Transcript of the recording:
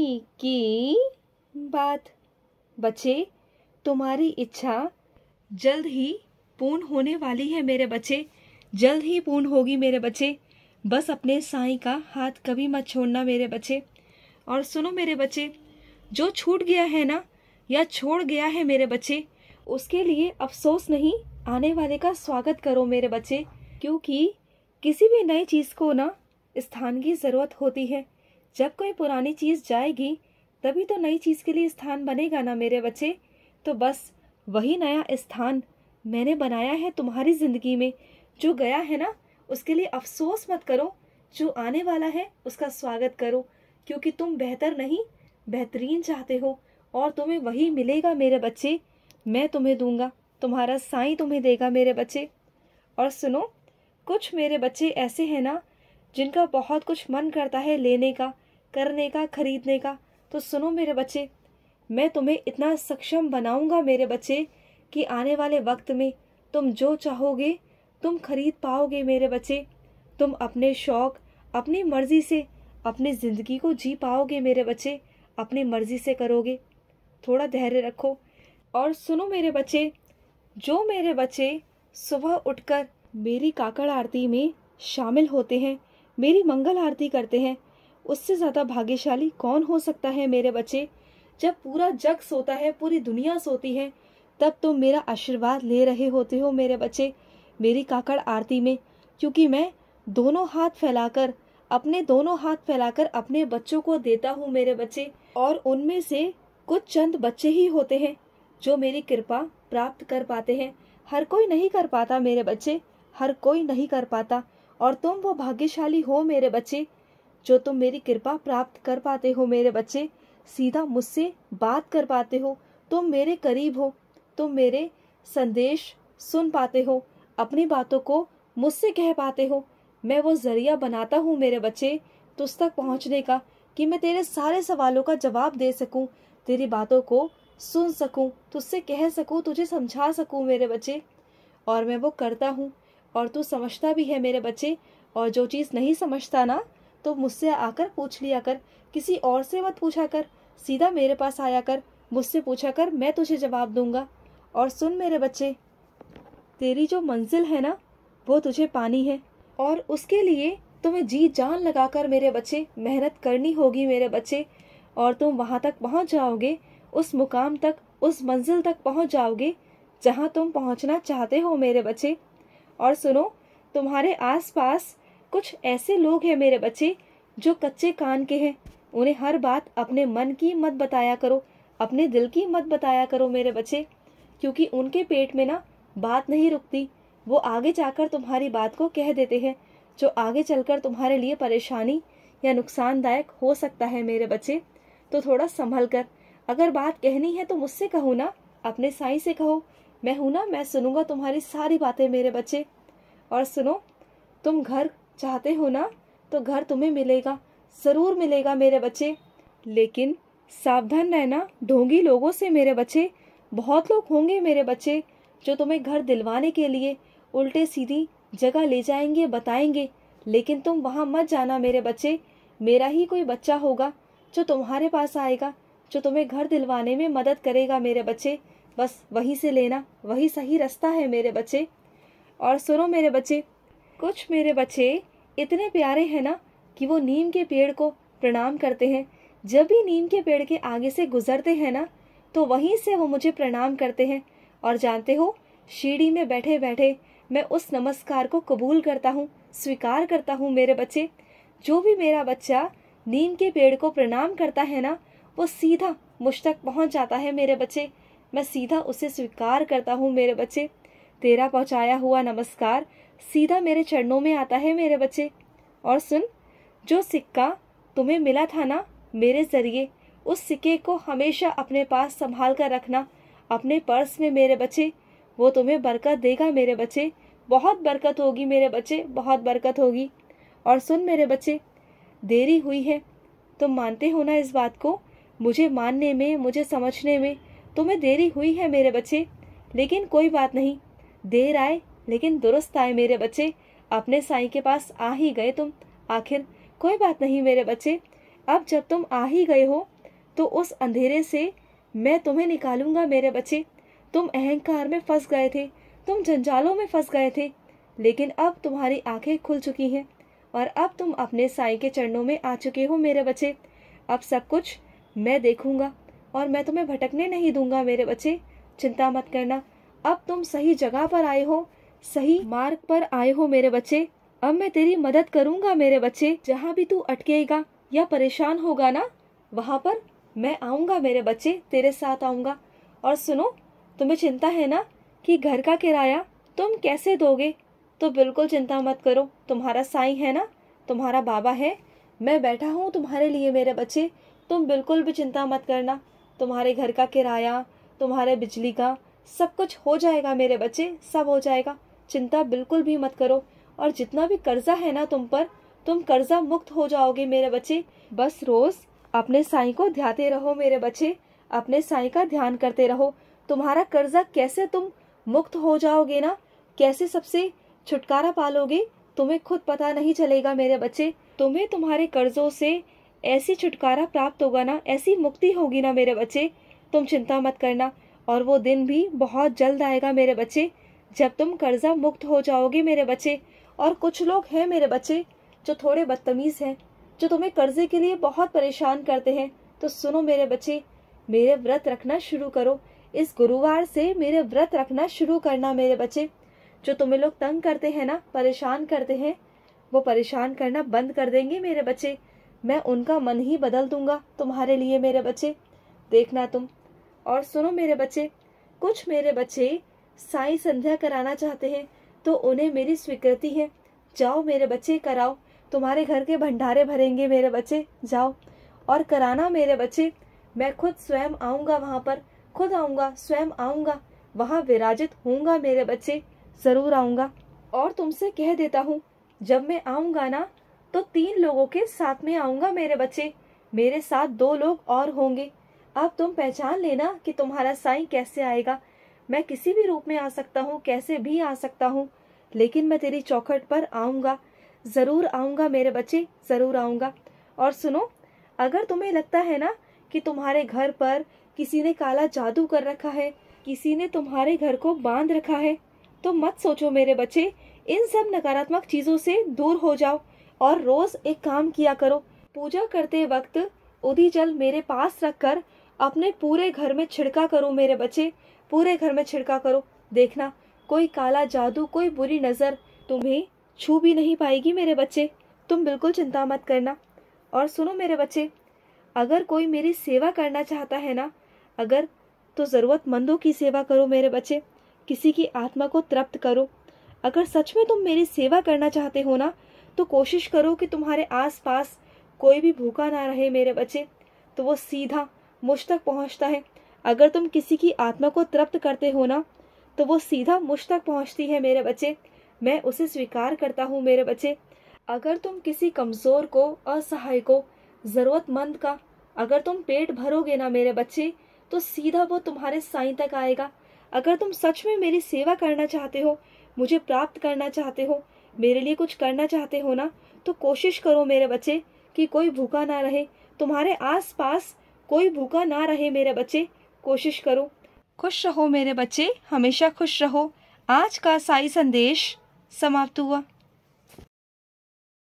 की बात। बच्चे, तुम्हारी इच्छा जल्द ही पूर्ण होने वाली है मेरे बच्चे, जल्द ही पूर्ण होगी मेरे बच्चे। बस अपने साईं का हाथ कभी मत छोड़ना मेरे बच्चे। और सुनो मेरे बच्चे, जो छूट गया है ना या छोड़ गया है मेरे बच्चे, उसके लिए अफसोस नहीं, आने वाले का स्वागत करो मेरे बच्चे। क्योंकि किसी भी नई चीज़ को ना स्थान की ज़रूरत होती है। जब कोई पुरानी चीज़ जाएगी तभी तो नई चीज़ के लिए स्थान बनेगा ना मेरे बच्चे। तो बस वही नया स्थान मैंने बनाया है तुम्हारी ज़िंदगी में। जो गया है ना उसके लिए अफसोस मत करो, जो आने वाला है उसका स्वागत करो। क्योंकि तुम बेहतर नहीं बेहतरीन चाहते हो और तुम्हें वही मिलेगा मेरे बच्चे। मैं तुम्हें दूंगा, तुम्हारा साईं तुम्हें देगा मेरे बच्चे। और सुनो, कुछ मेरे बच्चे ऐसे हैं ना जिनका बहुत कुछ मन करता है लेने का, करने का, खरीदने का। तो सुनो मेरे बच्चे, मैं तुम्हें इतना सक्षम बनाऊंगा मेरे बच्चे कि आने वाले वक्त में तुम जो चाहोगे तुम खरीद पाओगे मेरे बच्चे। तुम अपने शौक अपनी मर्जी से अपनी ज़िंदगी को जी पाओगे मेरे बच्चे, अपनी मर्जी से करोगे। थोड़ा धैर्य रखो। और सुनो मेरे बच्चे, जो मेरे बच्चे सुबह उठकर मेरी काकड़ आरती में शामिल होते हैं, मेरी मंगल आरती करते हैं, उससे ज़्यादा भाग्यशाली कौन हो सकता है मेरे बच्चे। जब पूरा जग सोता है, पूरी दुनिया सोती है, तब तुम मेरा आशीर्वाद ले रहे होते हो मेरे बच्चे मेरी काकड़ आरती में। क्योंकि मैं दोनों हाथ फैलाकर अपने बच्चों को देता हूँ मेरे बच्चे। और उनमें से कुछ चंद बच्चे ही होते हैं जो मेरी कृपा प्राप्त कर पाते हैं। हर कोई नहीं कर पाता मेरे बच्चे, हर कोई नहीं कर पाता। और तुम वो भाग्यशाली हो मेरे बच्चे जो तुम मेरी कृपा प्राप्त कर पाते हो मेरे बच्चे। सीधा मुझसे बात कर पाते हो, तुम मेरे करीब हो, तुम मेरे संदेश सुन पाते हो, अपनी बातों को मुझसे कह पाते हो। मैं वो जरिया बनाता हूँ मेरे बच्चे तुझ तक पहुँचने का, कि मैं तेरे सारे सवालों का जवाब दे सकूँ, तेरी बातों को सुन सकूँ, तुझसे कह सकूँ, तुझे समझा सकूँ मेरे बच्चे। और मैं वो करता हूँ और तू समझता भी है मेरे बच्चे। और जो चीज़ नहीं समझता ना तो मुझसे आकर पूछ लिया कर, किसी और से मत पूछा कर, सीधा मेरे पास आया कर, मुझसे पूछा कर, मैं तुझे जवाब दूंगा। और सुन मेरे बच्चे, तेरी जो मंजिल है ना वो तुझे पानी है, और उसके लिए तुम्हें जी जान लगाकर मेरे बच्चे मेहनत करनी होगी मेरे बच्चे। और तुम वहां तक पहुंच जाओगे, उस मुकाम तक, उस मंजिल तक पहुंच जाओगे जहां तुम पहुंचना चाहते हो मेरे बच्चे। और सुनो, तुम्हारे आसपास कुछ ऐसे लोग हैं मेरे बच्चे जो कच्चे कान के हैं। उन्हें हर बात अपने मन की मत बताया करो, अपने दिल की मत बताया करो मेरे बच्चे। क्योंकि उनके पेट में ना बात नहीं रुकती, वो आगे जाकर तुम्हारी बात को कह देते हैं, जो आगे चलकर तुम्हारे लिए परेशानी या नुकसानदायक हो सकता है मेरे बच्चे। तो थोड़ा संभल कर, अगर बात कहनी है तो मुझसे कहो ना, अपने साईं से कहो। मैं हूं ना, मैं सुनूंगा तुम्हारी सारी बातें मेरे बच्चे। और सुनो, तुम घर चाहते हो ना तो घर तुम्हें मिलेगा, जरूर मिलेगा मेरे बच्चे। लेकिन सावधान रहना ढोंगी लोगों से मेरे बच्चे। बहुत लोग होंगे मेरे बच्चे जो तुम्हें घर दिलवाने के लिए उल्टे सीधी जगह ले जाएंगे, बताएंगे, लेकिन तुम वहां मत जाना मेरे बच्चे। मेरा ही कोई बच्चा होगा जो तुम्हारे पास आएगा, जो तुम्हें घर दिलवाने में मदद करेगा मेरे बच्चे। बस वहीं से लेना, वही सही रास्ता है मेरे बच्चे। और सुनो मेरे बच्चे, कुछ मेरे बच्चे इतने प्यारे हैं ना कि वो नीम के पेड़ को प्रणाम करते हैं। जब भी नीम के पेड़ के आगे से गुजरते हैं ना तो वहीं से वो मुझे प्रणाम करते हैं। और जानते हो, सीढ़ी में बैठे बैठे मैं उस नमस्कार को कबूल करता हूँ, स्वीकार करता हूँ मेरे बच्चे। जो भी मेरा बच्चा नीम के पेड़ को प्रणाम करता है ना वो सीधा मुझ तक पहुँच जाता है मेरे बच्चे। मैं सीधा उसे स्वीकार करता हूँ मेरे बच्चे। तेरा पहुँचाया हुआ नमस्कार सीधा मेरे चरणों में आता है मेरे बच्चे। और सुन, जो सिक्का तुम्हें मिला था ना मेरे जरिए, उस सिक्के को हमेशा अपने पास संभाल कर रखना, अपने पर्स में मेरे बच्चे। वो तुम्हें बरकत देगा मेरे बच्चे, बहुत बरकत होगी मेरे बच्चे, बहुत बरकत होगी। और सुन मेरे बच्चे, देरी हुई है, तुम मानते हो ना इस बात को? मुझे मानने में, मुझे समझने में तुम्हें देरी हुई है मेरे बच्चे, लेकिन कोई बात नहीं, देर आए लेकिन दुरुस्त आए मेरे बच्चे। अपने साईं के पास आ ही गए तुम आखिर, कोई बात नहीं मेरे बच्चे। अब जब तुम आ ही गए हो तो उस अंधेरे से मैं तुम्हें निकालूंगा मेरे बच्चे। तुम अहंकार में फंस गए थे, तुम जंजालों में फंस गए थे, लेकिन अब तुम्हारी आंखें खुल चुकी हैं और अब तुम अपने साईं के चरणों में आ चुके हो मेरे बच्चे। अब सब कुछ मैं देखूंगा और मैं तुम्हें भटकने नहीं दूंगा मेरे बच्चे। चिंता मत करना, अब तुम सही जगह पर आए हो, सही मार्ग पर आए हो मेरे बच्चे। अब मैं तेरी मदद करूंगा मेरे बच्चे। जहाँ भी तू अटकेगा या परेशान होगा ना, वहाँ पर मैं आऊंगा मेरे बच्चे, तेरे साथ आऊंगा। और सुनो, तुम्हें चिंता है ना कि घर का किराया तुम कैसे दोगे, तो बिल्कुल चिंता मत करो। तुम्हारा साईं है ना, तुम्हारा बाबा है, मैं बैठा हूँ तुम्हारे लिए मेरे बच्चे। तुम बिल्कुल भी चिंता मत करना, तुम्हारे घर का किराया, तुम्हारे बिजली का सब कुछ हो जाएगा मेरे बच्चे, सब हो जाएगा। चिंता बिल्कुल भी मत करो। और जितना भी कर्जा है ना तुम पर, तुम कर्जा मुक्त हो जाओगे मेरे बच्चे। बस रोज अपने साईं को ध्याते रहो मेरे बच्चे, अपने साईं का ध्यान करते रहो। तुम्हारा कर्जा कैसे तुम मुक्त हो जाओगे ना, कैसे सबसे छुटकारा पालोगे, तुम्हें खुद पता नहीं चलेगा मेरे बच्चे। तुम्हें तुम्हारे कर्जों से ऐसी छुटकारा प्राप्त होगा ना, ऐसी मुक्ति होगी ना मेरे बच्चे, तुम चिंता मत करना। और वो दिन भी बहुत जल्द आएगा मेरे बच्चे, जब तुम कर्जा मुक्त हो जाओगे मेरे बच्चे। और कुछ लोग हैं मेरे बच्चे जो थोड़े बदतमीज हैं, जो तुम्हें कर्जे के लिए बहुत परेशान करते हैं। तो सुनो मेरे बच्चे, मेरे व्रत रखना शुरू करो। इस गुरुवार से मेरे व्रत रखना शुरू करना मेरे बच्चे। जो तुम्हें लोग तंग करते हैं ना, परेशान करते हैं, वो परेशान करना बंद कर देंगे मेरे बच्चे। मैं उनका मन ही बदल दूंगा तुम्हारे लिए मेरे बच्चे, देखना तुम। और सुनो मेरे बच्चे, कुछ मेरे बच्चे साईं संध्या कराना चाहते हैं, तो उन्हें मेरी स्वीकृति है। जाओ मेरे बच्चे, कराओ। तुम्हारे घर के भंडारे भरेंगे मेरे बच्चे, जाओ और कराना मेरे बच्चे। मैं खुद स्वयं आऊंगा वहाँ पर, खुद आऊंगा, स्वयं आऊंगा, वहाँ विराजित होऊंगा मेरे बच्चे, जरूर आऊंगा। और तुमसे कह देता हूँ, जब मैं आऊंगा ना, तो 3 लोगों के साथ में आऊंगा मेरे बच्चे, मेरे साथ 2 लोग और होंगे। अब तुम पहचान लेना कि तुम्हारा साईं कैसे आएगा। मैं किसी भी रूप में आ सकता हूँ, कैसे भी आ सकता हूँ, लेकिन मैं तेरी चौखट पर आऊंगा, जरूर आऊंगा मेरे बच्चे, जरूर आऊंगा। और सुनो, अगर तुम्हें लगता है ना कि तुम्हारे घर पर किसी ने काला जादू कर रखा है, किसी ने तुम्हारे घर को बांध रखा है, तो मत सोचो मेरे बच्चे। इन सब नकारात्मक चीजों से दूर हो जाओ और रोज एक काम किया करो। पूजा करते वक्त उदी जल मेरे पास रखकर अपने पूरे घर में छिड़का करो मेरे बच्चे, पूरे घर में छिड़का करो। देखना, कोई काला जादू, कोई बुरी नजर तुम्हें छू भी नहीं पाएगी मेरे बच्चे, तुम बिल्कुल चिंता मत करना। और सुनो मेरे बच्चे, अगर कोई मेरी सेवा करना चाहता है ना, अगर, तो जरूरतमंदों की सेवा करो मेरे बच्चे, किसी की आत्मा को तृप्त करो। अगर सच में तुम मेरी सेवा करना चाहते हो ना, तो कोशिश करो कि तुम्हारे आसपास कोई भी भूखा ना रहे मेरे बच्चे, तो वो सीधा मुझ तक पहुंचता है। अगर तुम किसी की आत्मा को तृप्त करते हो ना, तो वो सीधा मुझ तक पहुंचती है मेरे बच्चे, मैं उसे स्वीकार करता हूँ मेरे बच्चे। अगर तुम किसी कमजोर को, असहाय को, जरूरतमंद का अगर तुम पेट भरोगे ना मेरे बच्चे, तो सीधा वो तुम्हारे साईं तक आएगा। अगर तुम सच में मेरी सेवा करना चाहते हो, मुझे प्राप्त करना चाहते हो, मेरे लिए कुछ करना चाहते हो ना, तो कोशिश करो मेरे बच्चे कि कोई भूखा ना रहे, तुम्हारे आसपास कोई भूखा ना रहे मेरे बच्चे, कोशिश करो। खुश रहो मेरे बच्चे, हमेशा खुश रहो। आज का साई संदेश समाप्त हुआ।